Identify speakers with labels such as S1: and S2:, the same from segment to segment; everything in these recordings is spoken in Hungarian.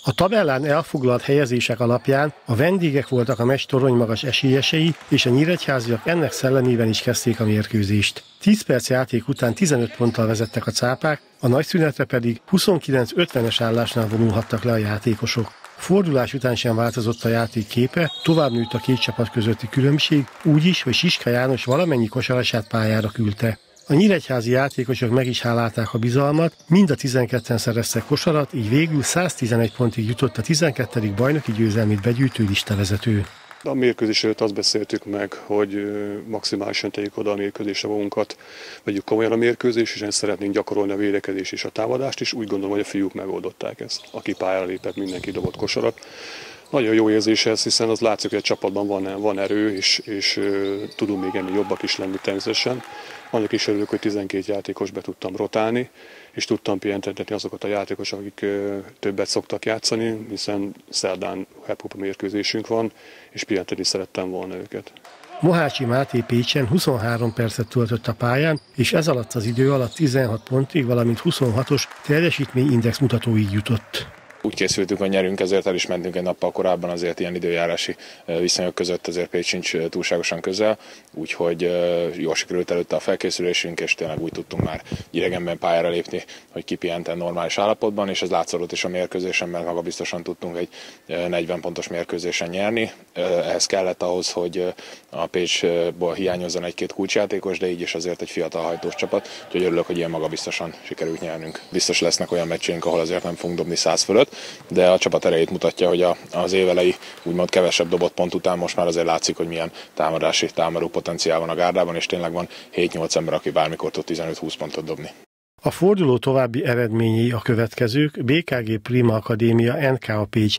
S1: A tabellán elfoglalt helyezések alapján a vendégek voltak a meccs toronymagas esélyesei, és a nyíregyháziak ennek szellemében is kezdték a mérkőzést. 10 perc játék után 15 ponttal vezettek a cápák, a nagyszünetre pedig 29-50-es állásnál vonulhattak le a játékosok. Fordulás után sem változott a játék képe, tovább nőtt a két csapat közötti különbség, úgy is, hogy Siska János valamennyi kosarasát pályára küldte. A nyíregyházi játékosok meg is hálálták a bizalmat, mind a 12-en szereztek kosarat, így végül 111 pontig jutott a 12. bajnoki győzelmét begyűjtő listavezető.
S2: A mérkőzés előtt azt beszéltük meg, hogy maximálisan tegyük oda a mérkőzésre magunkat, vegyük komolyan a mérkőzést, és szeretnénk gyakorolni a védekezést és a támadást is. Úgy gondolom, hogy a fiúk megoldották ezt. Aki pályára lépett, mindenki dobott kosarat. Nagyon jó érzés ez, hiszen az látszik, hogy a csapatban van erő, és tudunk még ennél jobbak is lenni természetesen. Annak is örülök, hogy 12 játékos be tudtam rotálni, és tudtam pihentetni azokat a játékosokat, akik többet szoktak játszani, hiszen szerdán Hepkupa mérkőzésünk van, és pihentetni szerettem volna őket.
S1: Mohácsi Máté Pécsen 23 percet töltött a pályán, és ez alatt az idő alatt 16 pontig, valamint 26-os teljesítményindex mutatóig jutott.
S3: Úgy készültünk, hogy nyerünk, ezért el is mentünk egy nappal korábban, azért ilyen időjárási viszonyok között azért Pécs sincs túlságosan közel, úgyhogy jól sikerült előtte a felkészülésünk, és tényleg úgy tudtunk már idegenben pályára lépni, hogy kipihenten normális állapotban, és ez látszott is a mérkőzésen, mert magabiztosan tudtunk egy 40 pontos mérkőzésen nyerni. Ehhez kellett ahhoz, hogy a Pécsból hiányozzon egy-két kulcsjátékos, de így is azért egy fiatal hajtós csapat, úgyhogy örülök, hogy ilyen magabiztosan sikerült nyernünk. Biztos lesznek olyan meccseink, ahol azért nem fogunk dobni 100 fölött, de a csapat erejét mutatja, hogy az évelei úgymond kevesebb dobott pont után most már azért látszik, hogy milyen támadó potenciál van a gárdában, és tényleg van 7-8 ember, aki bármikor tud 15-20 pontot dobni.
S1: A forduló további eredményei a következők: BKG Prima Akadémia NKA Pécs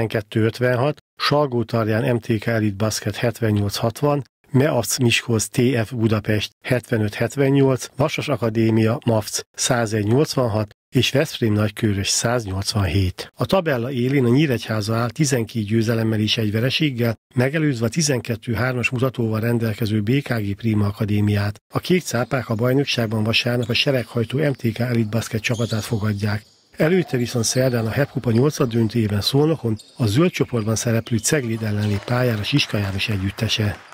S1: 72-56, Salgótarján MTK Elite Basket 78-60, MEAFC Miskolc TF Budapest 75-78, Vasas Akadémia MAFC 101-86, és Veszprém Nagykőrös 187. A tabella élén a Nyíregyháza áll 12 győzelemmel és egy vereséggel, megelőzve a 12-3-as mutatóval rendelkező BKG Prima Akadémiát. A kék cápák a bajnokságban vasárnap a sereghajtó MTK Elite Basket csapatát fogadják. Előtte viszont szerdán a Hepkupa 8. döntőjében Szolnokon a zöld csoportban szereplő Cegléd ellen lép pályára Siska János együttese.